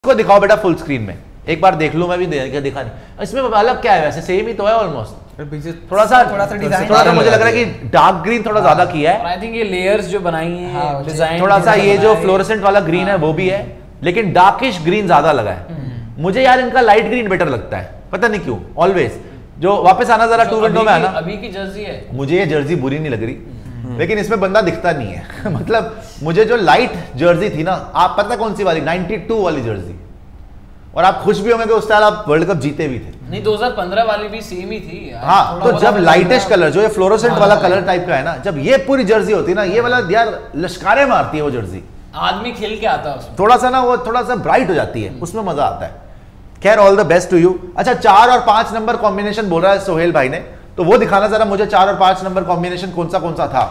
को दिखाओ बेटा फुल स्क्रीन में, एक बार देख लूं मैं भी, दिखा नहीं। इसमें अलग क्या है, वैसे सेम ही तो है ऑलमोस्ट, थोड़ा सा मुझे लग रहा है कि डार्क ग्रीन थोड़ा ज्यादा किया है। आई थिंक ये लेयर्स जो बनाई हैं, डिजाइन थोड़ा सा ये जो फ्लोरेसेंट वाला ग्रीन है वो भी है, लेकिन डार्किश ग्रीन ज्यादा लगा है मुझे यार। इनका लाइट ग्रीन बेटर लगता है, पता नहीं क्यों। ऑलवेज जो वापस आना जरा टू विंडो में आना, अभी की जर्सी है, मुझे ये जर्सी बुरी नहीं लग रही, लेकिन इसमें बंदा दिखता नहीं है मतलब मुझे जो लाइट जर्सी थी ना, आप पता कौन सी वाली, 92 वाली जर्सी, और आप खुश भी होंगे कि उस साल आप वर्ल्ड कप जीते भी थे। नहीं 2015 वाली भी सेम ही थी यार। हाँ, तो जब लाइटिश कलर जो ये फ्लोरोसेंट वाला कलर टाइप का है ना, जब ये पूरी जर्सी होती है ना, ये वाला यार लश्कारे मारती है वो जर्सी, आदमी खेल के आता है उसमें, थोड़ा सा ना वो थोड़ा सा ब्राइट हो जाती है, उसमें मजा आता है। खैर all the best to you. अच्छा 4 और 5 नंबर कॉम्बिनेशन बोल रहा है सोहेल भाई ने, तो वो दिखाना जरा मुझे, 4 और 5 नंबर कॉम्बिनेशन कौन सा था।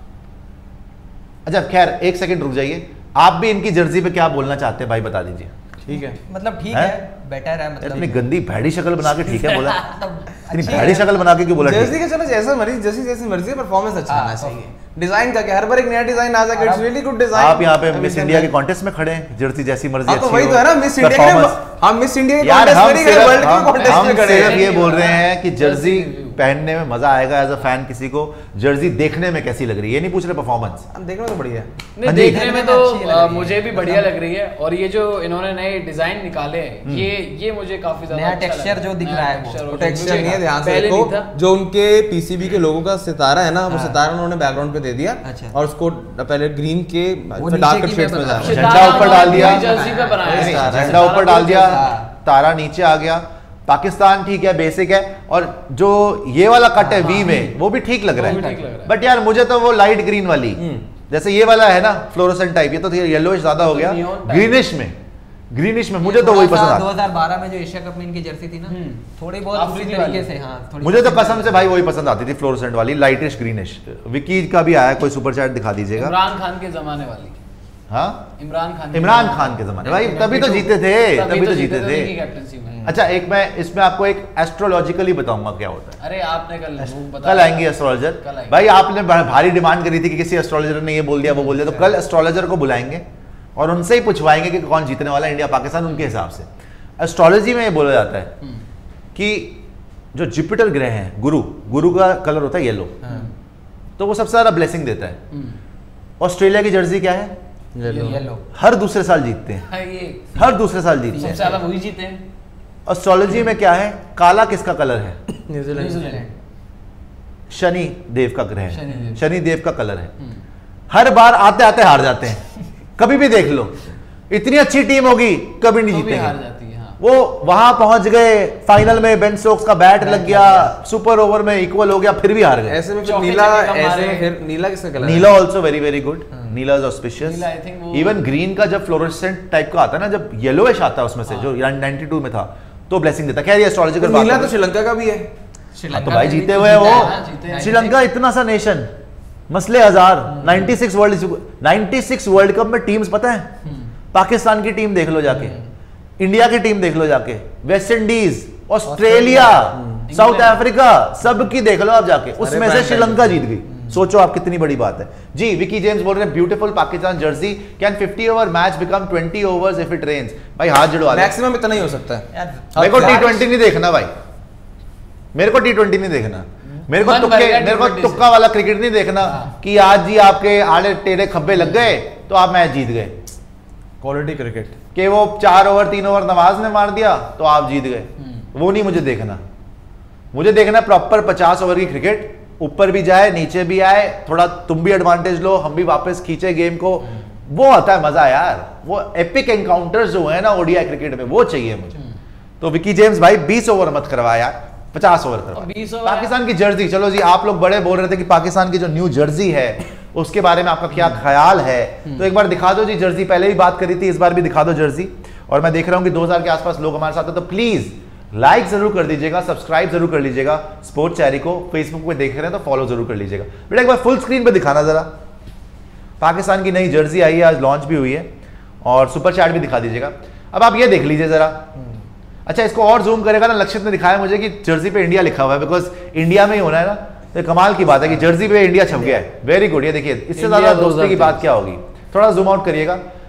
अच्छा खैर एक सेकंड रुक जाइए, आप भी इनकी जर्सी पे क्या बोलना चाहते हैं भाई, बता दीजिए। ठीक है, मतलब ठीक है, बेटर है, मतलब इतनी गंदी भैड़ी शक्ल बना के ठीक है बोला, इतनी भैड़ी शक्ल बना के क्यों बोला? जर्सी के चलो जैसा मर्जी, जैसी मर्जी, परफॉर्मेंस अच्छा होना चाहिए, डिजाइन का क्या, हर बार एक नया डिजाइन आ जाए, इट्स रियली गुड डिजाइन। आप यहाँ पे मिस इंडिया के कॉन्टेस्ट में खड़े हैं, जर्सी जैसी मर्जी अच्छी हो, वही तो है ना मिस इंडिया के, हम मिस इंडिया के कॉन्टेस्ट में नहीं गए, वर्ल्ड के कॉन्टेस्ट में खड़े हैं। हम ये बोल रहे हैं कि जर्सी पहनने में मजा आएगा एज अ फैन, किसी को जर्सी देखने में कैसी लग रही है, ये नहीं पूछ रहे परफॉर्मेंस, देखने में तो बढ़िया है। नहीं देखने में तो मुझे भी बढ़िया लग रही है, और ये जो इन्होंने नए डिजाइन निकाले ये मुझे काफी ज्यादा नया टेक्सचर जो दिख रहा है, वो टेक्सचर नहीं है, ध्यान से पहले देखो, नहीं था। जो उनके पीसीबी के लोगों का सितारा है ना, वो सितारा उन्होंने बैकग्राउंड पे दे दिया, और उसको पहले ग्रीन के डार्क शेड्स में जा, झंडा ऊपर डाल दिया, जर्सी पे बनाया, झंडा ऊपर डाल दिया, तारा नीचे आ गया। पाकिस्तान ठीक है, बेसिक है, और जो ये वाला कट है वी में वो भी ठीक लग रहा है, बट यार मुझे तो वो लाइट ग्रीन वाली, जैसे ये वाला है ना फ्लोरोसेंट टाइप, ये तो येलोइश ज्यादा हो गया, ग्रीनिश में मुझे तो वही पसंद आता। 2012 में जो एशिया कप में इनकी जर्सी थी ना, थोड़ी बहुत उसी तरीके से, हाँ मुझे तो कसम से भाई वही पसंद आती थी, फ्लोरोसेंट वाली लाइटिश ग्रीनिश। विकी का भी आया, कोई सुपर चैट दिखा दीजिएगा। इमरान खान के जमाने वाली, हाँ इमरान खान के जमाने भाई, तभी तो जीते थे, तभी तो जीते थे। अच्छा एक मैं इसमें आपको एक एस्ट्रोलॉजिकली बताऊंगा क्या होता है। अरे आपने कल आएंगे एस्ट्रोलॉजर भाई, आपने भारी डिमांड करी थी कि किसी एस्ट्रोलॉजर ने ये बोल दिया वो बोल दिया, तो कल एस्ट्रोलॉजर को बुलाएंगे और उनसे ही पूछवाएंगे कि कौन जीतने वाला है, इंडिया पाकिस्तान, उनके हिसाब से। एस्ट्रोलॉजी में ये बोला जाता है कि जो जुपिटर ग्रह है, गुरु का कलर होता है येलो, तो वो सबसे ज्यादा ब्लेसिंग देता है। ऑस्ट्रेलिया की जर्सी क्या है? येलो। हर दूसरे साल जीतते हैं, हर दूसरे साल जीतते हैं, सबसे ज्यादा वही जीते हैं। एस्ट्रोलॉजी में क्या है? काला किसका कलर है? न्यूजीलैंड, शनि देव का ग्रह है, शनि देव का कलर है। हर बार आते आते हार जाते हैं, कभी भी देख लो, इतनी अच्छी टीम होगी कभी नहीं जीतेंगे। वो वहां पहुंच गए फाइनल में, बेन स्टोक्स का बैट लग गया, सुपर ओवर में इक्वल हो गया, फिर भी हार गए। ऐसे में फिर नीला, ऐसे में फिर नीला किसका कलर है? नीला आल्सो वेरी वेरी गुड, नीला इज ऑस्पिशियस। इवन ग्रीन का जब फ्लोरोसेंट टाइप का आता है ना, जब येलोइश आता है उसमें से, जो 92 में था, तो ब्लेसिंग देता है। खैर ये एस्ट्रोलॉजिकल बात है। नीला तो श्रीलंका का भी है, तो भाई जीते हुए वो श्रीलंका, इतना सा नेशन, मसले हजार। 96 वर्ल्ड कप में टीम्स पता है, पाकिस्तान की टीम देख लो जाके, इंडिया की टीम देख लो जाके, West Indies, Australia, South Africa, सब की देख लो आप जाके, उसमें से श्रीलंका जीत गई। सोचो आप कितनी बड़ी बात है। जी विकी जेम्स बोल रहे हैं beautiful Pakistan jersey, can 50 over match become 20 overs if it rains. भाई हाथ जुड़वा दे, मैक्सिमम इतना ही हो सकता है। मेरे को T20 नहीं देखना भाई, मेरे को T20 नहीं देखना, मेरे को तुक्का वाला क्रिकेट नहीं देखना कि आज जी आपके आड़े टेढ़े खब्बे लग गए तो आप मैच जीत गए। क्वालिटी क्रिकेट कि वो 4 ओवर 3 ओवर नवाज ने मार दिया तो आप जीत गए, वो नहीं मुझे देखना। मुझे देखना प्रॉपर 50 ओवर की क्रिकेट, ऊपर भी जाए नीचे भी आए, थोड़ा तुम भी एडवांटेज लो, हम भी वापस खींचे गेम को, वो आता है मजा यार। वो एपिक एनकाउंटर्स जो है ना ओडीआई क्रिकेट में, वो चाहिए मुझे। तो विकी जेम्स भाई 20 ओवर मत करवाया, 50 ओवर करवा। पाकिस्तान की जर्सी, चलो जी आप लोग बड़े बोल रहे थे कि पाकिस्तान की जो न्यू जर्सी है उसके बारे में आपका क्या ख्याल है, तो एक बार दिखा दो जी जर्सी। पहले भी बात करी थी, इस बार भी दिखा दो जर्सी। और मैं देख रहा हूं कि 2000 के आसपास लोग हमारे साथ हैं, तो प्लीज लाइक जरूर कर दीजिएगा, सब्सक्राइब जरूर कर लीजिएगा स्पोर्ट्स चैरी को। फेसबुक पे देख रहे हैं तो फॉलो जरूर कर लीजिएगा। बेटा एक बार फुल स्क्रीन पे दिखाना जरा, पाकिस्तान की नई जर्सी आई है, आज लॉन्च भी हुई है, और सुपर चैट भी दिखा दीजिएगा। अब आप ये देख लीजिए जरा। अच्छा इसको और जूम करेगा ना, लक्षित ने दिखाया मुझे कि जर्सी पे इंडिया लिखा हुआ है, बिकॉज इंडिया में ही होना है ना, तो कमाल की बात है कि जर्सी पे इंडिया छप गया है। Very good. ये देखिए इससे ज्यादा दोस्ती की बात क्या होगी, थोड़ा जूम आउट करिएगा।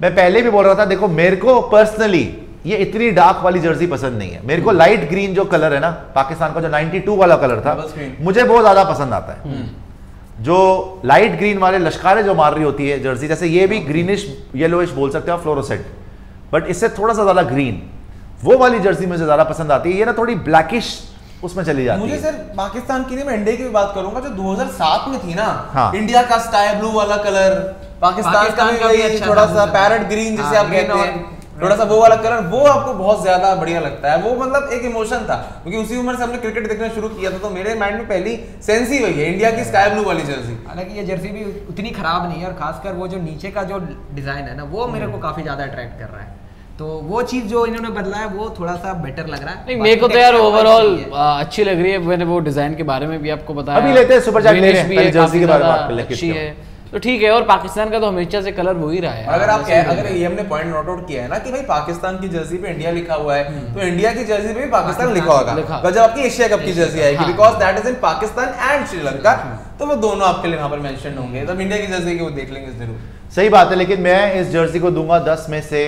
मैं पहले भी बोल रहा था, देखो मेरे को पर्सनली ये इतनी डार्क वाली जर्सी पसंद नहीं है। मेरे को लाइट ग्रीन जो कलर है ना पाकिस्तान का, जो 92 वाला कलर था, मुझे बहुत ज्यादा पसंद आता है। जो लाइट ग्रीन वाले लश्कारें जो मार रही होती है जर्सी, जैसे ये भी ग्रीनिश येलोइश बोल सकते हो फ्लोरोसेंट, बट इससे थोड़ा सा ज्यादा ग्रीन, वो वाली जर्सी मुझे ज्यादा पसंद आती है। ये ना थोड़ी ब्लैकिश उसमें चली जाती है। मुझे सर पाकिस्तान की नहीं, मैं इंडिया की भी बात करूंगा, जो 2007 में थी ना, हाँ। इंडिया का स्काई ब्लू वाला कलर, पाकिस्तान का भी अच्छा थोड़ा सा पैरेट ग्रीन जिसे आप कहते हैं, थोड़ा सा वो वाला कलर, वो आपको बहुत ज्यादा बढ़िया लगता है। वो मतलब एक इमोशन था, क्योंकि उसी उम्र से हमने क्रिकेट देखना शुरू किया था, तो मेरे माइंड में पहली सेंस ही वही है, इंडिया की स्काई ब्लू वाली जर्सी। हालांकि ये जर्सी भी उतनी खराब नहीं है, और खासकर वो जो नीचे का जो डिजाइन है ना, वो मेरे को काफी ज्यादा अट्रैक्ट कर रहा है। तो वो चीज जो इन्होंने बदला है वो थोड़ा सा बेटर लग रहा है। नहीं, मेरे को तो यार ओवरऑल अच्छी लग रही है। मैंने वो डिजाइन के बारे में भी आपको बताया। अभी लेते हैं सुपर चैट ले रहे हैं, पहले जर्सी के बारे में बात कर लेते हैं। अच्छी है तो ठीक है। और पाकिस्तान का तो हमेशा से कलर वो ही रहा है। अगर ये हमने पॉइंट नोट आउट किया है ना कि भाई पाकिस्तान की जर्सी पे इंडिया लिखा हुआ है, तो इंडिया की जर्सी पे भी पाकिस्तान लिखा होगा जब आपकी एशिया कप की जर्सी आएगी, because that is in Pakistan and Sri Lanka, तो वो दोनों आपके लिए यहाँ पर मेंशन होंगे। तब इंडिया की जर्सी के वो देख लेंगे जरूर। सही बात है, लेकिन मैं इस जर्सी को दूंगा 10 में से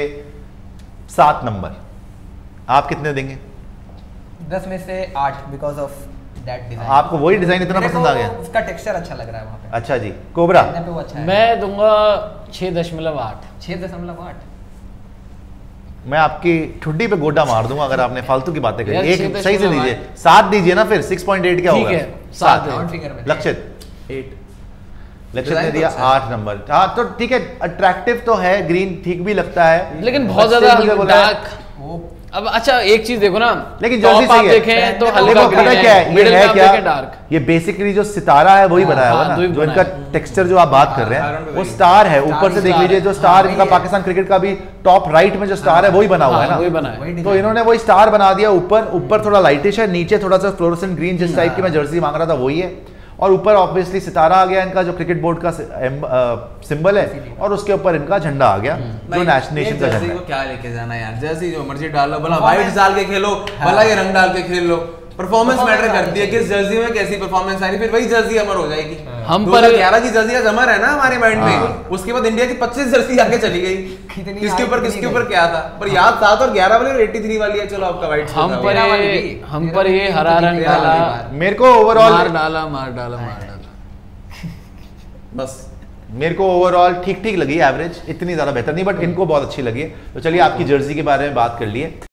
7 नंबर। आप कितने देंगे? 10 में से 8 बिकॉज ऑफ दैट डिजाइन। आपको वही डिजाइन इतना पसंद आ गया? उसका टेक्सचर अच्छा लग रहा है वहाँ पे। अच्छा जी, कोबरा पे वो अच्छा है। मैं दूंगा 6.8। 6.8। मैं आपकी ठुड्डी पे गोडा मार दूंगा अगर आपने फालतू की बातें करी। यार, एक सही से दीजिए, 7 दीजिए ना, फिर 6.8 क्या होगा? ठीक है, 7 राउंड फिगर में। लक्षित 8 लक्षित ने दिया 8 नंबर। हाँ तो ठीक है, अट्रैक्टिव तो है, ग्रीन ठीक भी लगता है, लेकिन बहुत मुझे ज्यादा बोला है- डार्क। अब अच्छा एक चीज देखो ना, लेकिन टॉप जर्सी आप सही है। देखें तो देखो, हल्का पता ग्रीन क्या है, मिडिल ये में है आप क्या, देखें डार्क। ये बेसिकली जो सितारा है वही बनाया हुआ हाँ, ना, वही जो बनाया इनका टेक्सचर जो आप बात कर रहे हाँ, हैं, वो स्टार है। ऊपर से देख लीजिए, जो स्टार इनका पाकिस्तान क्रिकेट का भी टॉप राइट में जो स्टार है वही बना हुआ है हाँ, वही ना। बना है। तो इन्होंने वही स्टार बना दिया। ऊपर थोड़ा लाइटिश है, नीचे थोड़ा सा फ्लोरोसेंट ग्रीन, जिस टाइप की मैं जर्सी मांग रहा था वही है, और ऊपर ऑब्वियसली सितारा आ गया इनका जो क्रिकेट बोर्ड का सिंबल है, और उसके ऊपर इनका झंडा आ गया जो नेशन का झंडा है। क्या लेके जाना यार, जर्सी जो मर्जी डालो, भला व्हाइट डाल के खेलो, भला ये रंग डाल के खेल लो, परफॉर्मेंस मैटर करती है, किस जर्सी में कैसी परफॉर्मेंस आई, फिर वही जर्सी अमर हो जाएगी। हम पर 2011 की जर्सी आज अमर है ना हमारे माइंड में, उसके बाद इंडिया की 25 जर्सी आगे चली गई, किसके ऊपर क्या था, पर याद 7 और 11 वाली और 83 वाली है। चलो आपका व्हाइट हम पर ये हरा रंग डाला, मेरे को ओवरऑल मार डाला बस। मेरे को ओवरऑल ठीक ठीक लगी, एवरेज, इतनी ज्यादा बेहतर नहीं, बट इनको बहुत अच्छी लगी है। तो चलिए आपकी जर्सी के बारे में बात कर लिए।